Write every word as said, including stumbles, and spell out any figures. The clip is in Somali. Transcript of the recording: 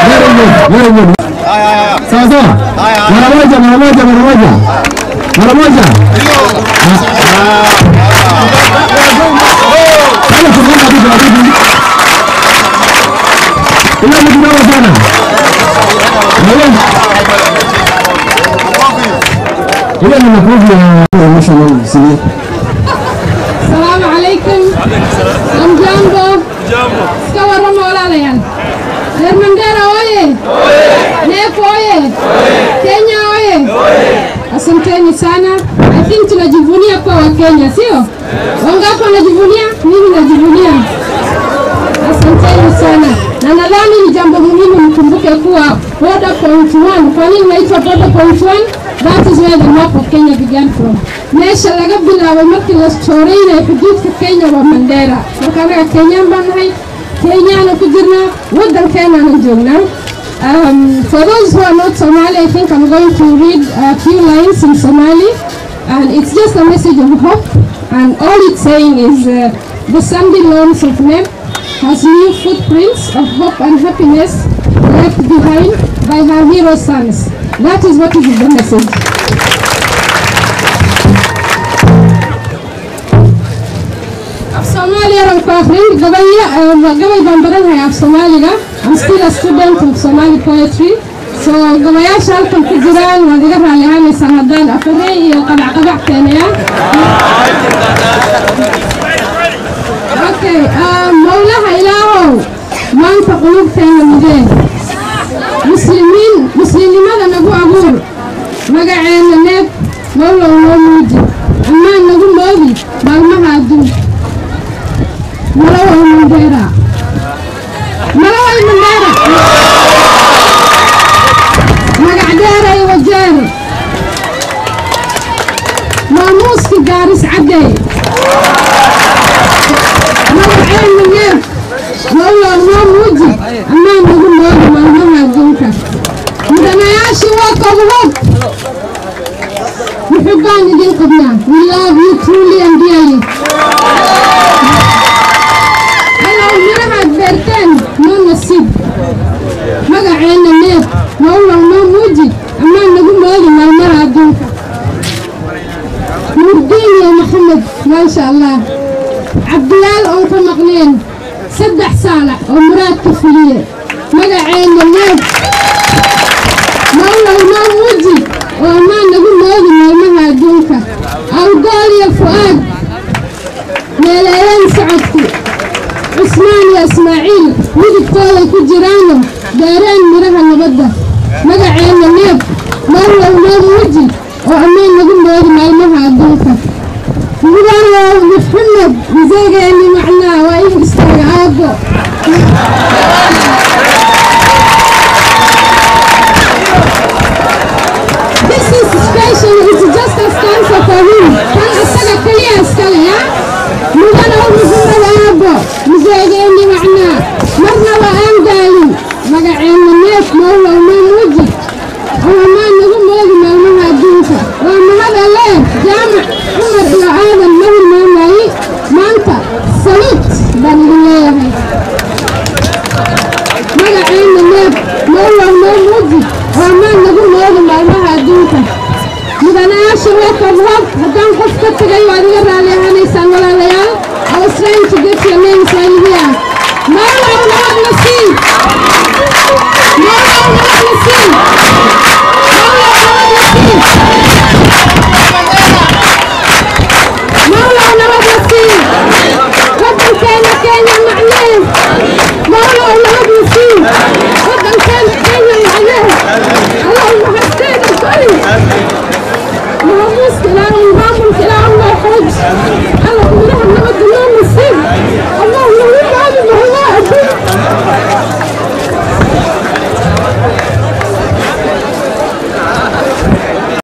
Very good, very good. Sawa sawa. Mara moja, mara moja, mara moja. Mara moja. Kama tunaenda vipi vipi? Ila ni kidogo sana. Ila ni makofi ya national sini. Assalamu alaikum. Jambo. Jambo. Kawarama wala yan. Mandera oye. Nepo oye. Kenya oye. Asanteni sana. I think tunajivunia kwa Wakenya, sio? Wangapi wanajivunia? Mimi najivunia. Asanteni sana. Na nadhani ni jambo muhimu mkumbuke kuwa border point one. Kwa nini inaitwa border point one? That is where the map of Kenya began from. Mesha laga bilaabay markii la stoorayay xuduudka Kenya waa Mandera. Marka Kenya banahay Kenya na ku jirna wadankeena aan joognaa. Um, for those who are not Somali, I think I'm going to read a few lines in Somali, and it's just a message of hope, and all it's saying is uh, the sandy lawns of Neb has new footprints of hope and happiness left behind by her hero sons. That is what is the message. Somalia ran Bahrain, Gabaya, Gabay Bambaran have Somalia. I'm still a student of Somali poetry. So Gabaya shall come to Jiran and the Ralihan is Samadan Afray or Kabakania. Okay, Mola Hailao, one Pakuluk Tanamide. Muslimin, Muslimin and Abu Abur, Magayan and Neb, Mola Momuji, a man of Modi, Malmahadu. Malawi Mandera. Malawi Mandera. Magadera يوجر. ماموس في جارس عدي. ملعين من يف. والله ما موجي. أما نقول ما ما ما هجوكا. عندنا ياشي وقبض. نحبان يدين قبنا. We love you truly and dearly. برتين ما نصيب ما قاعدين نيب ما والله ما موجي أما نقول ما هذا ما مرة دوكا مردين يا محمد ما شاء الله عبد الله أنت مغنين سدح صالح ومرات كفلية ما قاعدين نيب ما والله ما موجي وأما نقول ما هذا ما مرة دوكا أو قال يا فؤاد ملايين سعدتي عثمان يا إسماعيل وجد طالع كجيرانه دارين مرها نبضة مقعين النيب مرة وما موجي وأمان نقول له هذه معلمها عدوكا نقول محمد مزاجة اللي معنا وإيه استيعابه This is special, it's just a stanza for him. Can I say a clear stanza, yeah? مغنى ومزورة وابو مزاجين اللي معنا مرنا وآن دالي مقعين الناس مولا وما موجي وما نقول موجي مالمها الدوسة وما هذا ليه جامع عمر إلى آدم مهل ماملاي مانتا سلوت بان الله مقعين الناس مولا وما موجي وما نقول موجي مالمها الدوسة مغنى شوية الرب هدان خفتك جاي وادي الرالي هاني سان ولا ليال I was trying to get your names